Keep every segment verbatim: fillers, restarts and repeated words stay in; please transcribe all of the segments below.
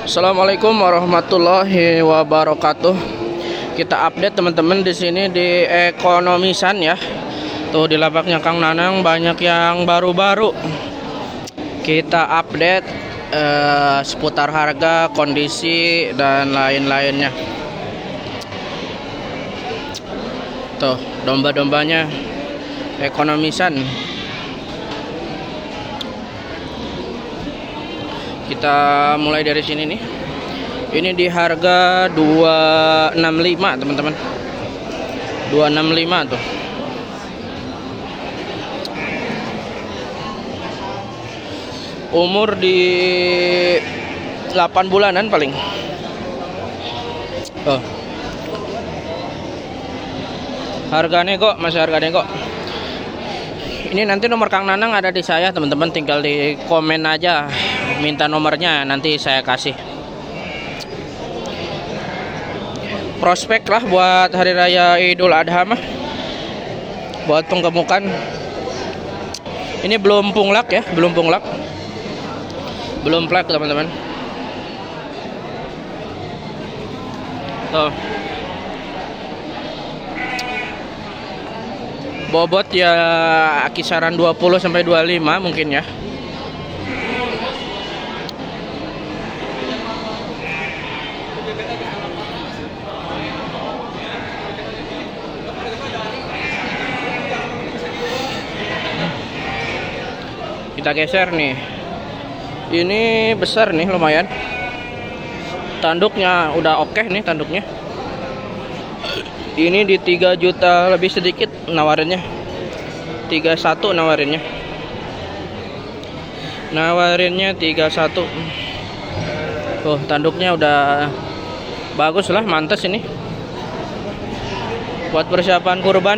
Assalamualaikum warahmatullahi wabarakatuh. Kita update teman-teman di sini di Ekonomisan ya. Tuh di lapaknya Kang Nanang banyak yang baru-baru. Kita update eh, seputar harga, kondisi dan lain-lainnya. Tuh domba-dombanya Ekonomisan. Kita mulai dari sini nih. Ini di harga dua enam lima teman-teman. dua enam lima tuh. Umur di delapan bulanan paling. Oh. Harganya kok masih harganya kok. Ini nanti nomor Kang Nanang ada di saya teman-teman, tinggal di komen aja minta nomornya, nanti saya kasih. Prospek lah buat hari raya Idul Adha mah, buat penggemukan. Ini belum punglak ya, belum punglak, belum plak teman-teman. Tuh bobot ya kisaran dua puluh sampai dua puluh lima mungkin ya. Kita geser nih. Ini besar nih lumayan. Tanduknya udah oke nih tanduknya. Ini di tiga juta lebih sedikit nawarinnya. tiga puluh satu nawarinnya. Nawarinnya tiga puluh satu. Tuh tanduknya udah bagus lah, mantas ini. Buat persiapan kurban.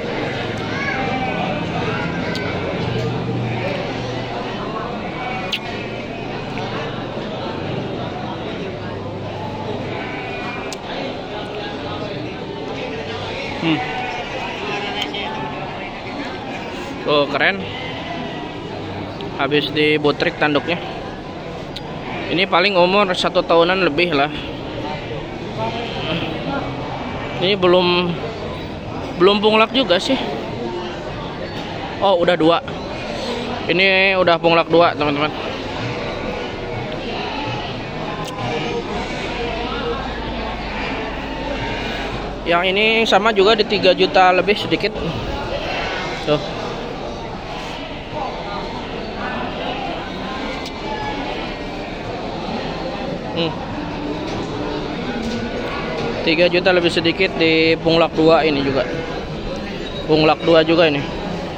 Hmm. Oh keren. Habis dibutrik tanduknya. Ini paling umur satu tahunan lebih lah. Ini belum belum punglak juga sih. Oh udah dua. Ini udah punglak dua teman-teman. Yang ini sama juga di tiga juta lebih sedikit. Tuh. Hmm. tiga juta lebih sedikit di punglak dua ini juga. Punglak dua juga ini.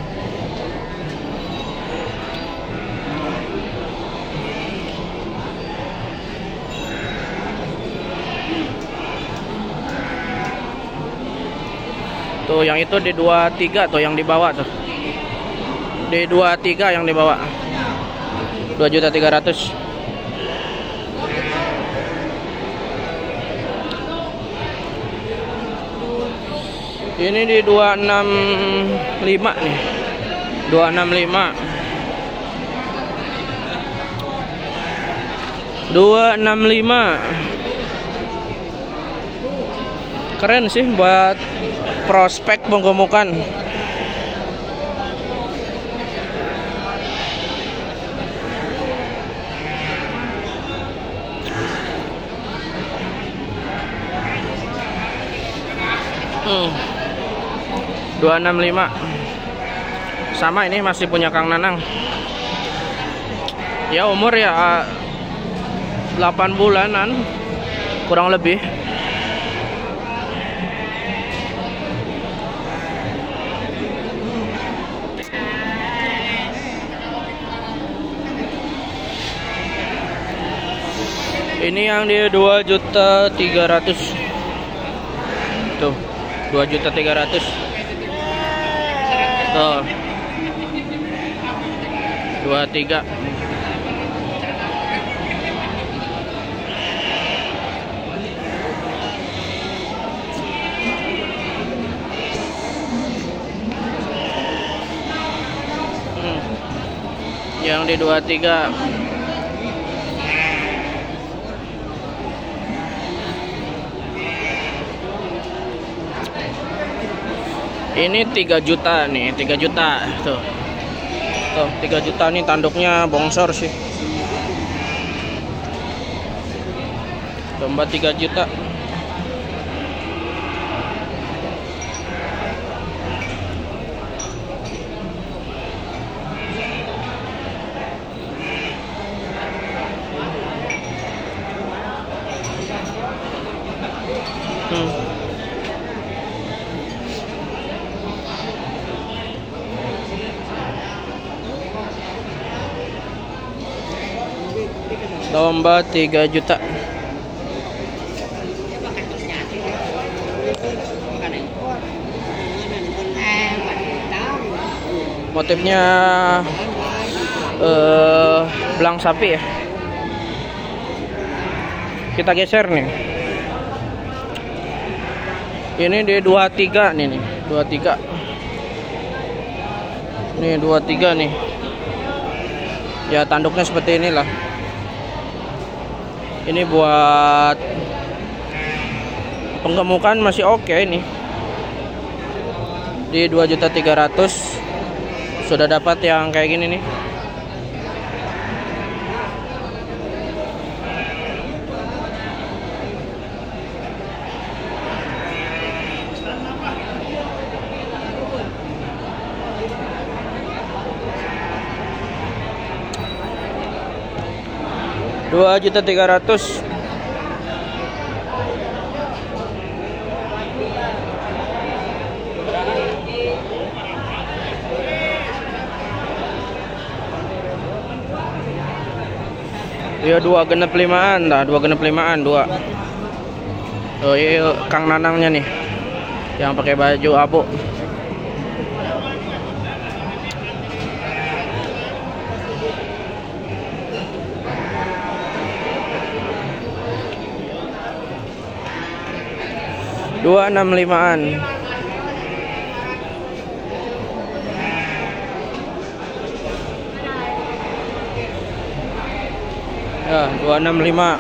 Tuh yang itu di dua puluh tiga tuh yang di bawah tuh. Di dua puluh tiga yang di bawah. dua juta tiga ratus. Ini di dua enam lima nih. dua enam lima. dua enam lima. Keren sih buat prospek penggemukan. Hmm. dua enam lima. Sama ini masih punya Kang Nanang. Ya umur ya delapan bulanan kurang lebih. Ini yang di dua juta tiga ratus. Tuh, dua juta tiga ratus. Tuh. dua puluh tiga. Hmm. Yang di dua puluh tiga. Ini tiga juta nih, tiga juta tuh. Tuh, tiga juta nih, tanduknya bongsor sih. Domba tiga juta. Hmm. Domba tiga juta. Motifnya eh belang sapi ya. Kita geser nih. Ini di dua puluh tiga nih nih, dua puluh tiga. Nih dua puluh tiga nih. Ya tanduknya seperti inilah. Ini buat penggemukan masih oke ini. Di dua juta tiga ratus sudah dapat yang kayak gini nih. dua juta tiga ratus. Ya dua genep limaan dah, dua genep limaan dua. Oh iya Kang Nanangnya nih, yang pakai baju abu. Dua enam limaan. Ya, dua enam lima.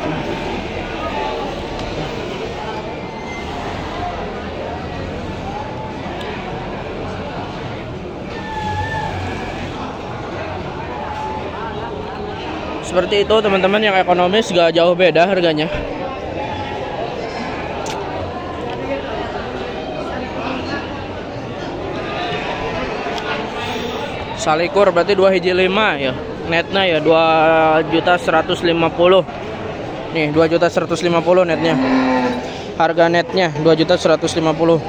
Seperti itu teman-teman, yang ekonomis gak jauh beda harganya. Salikur berarti dua hiji lima ya. Netnya ya dua juta seratus lima puluh. Nih dua juta seratus lima puluh netnya. Harga netnya dua juta seratus lima puluh.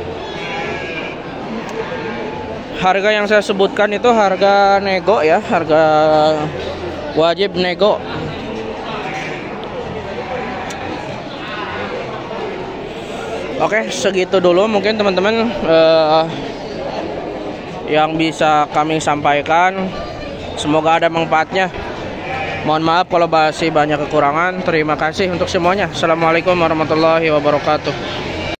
Harga yang saya sebutkan itu harga nego ya, harga wajib nego. Oke, segitu dulu mungkin teman-teman uh, yang bisa kami sampaikan. Semoga ada manfaatnya. Mohon maaf kalau masih banyak kekurangan. Terima kasih untuk semuanya. Assalamualaikum warahmatullahi wabarakatuh.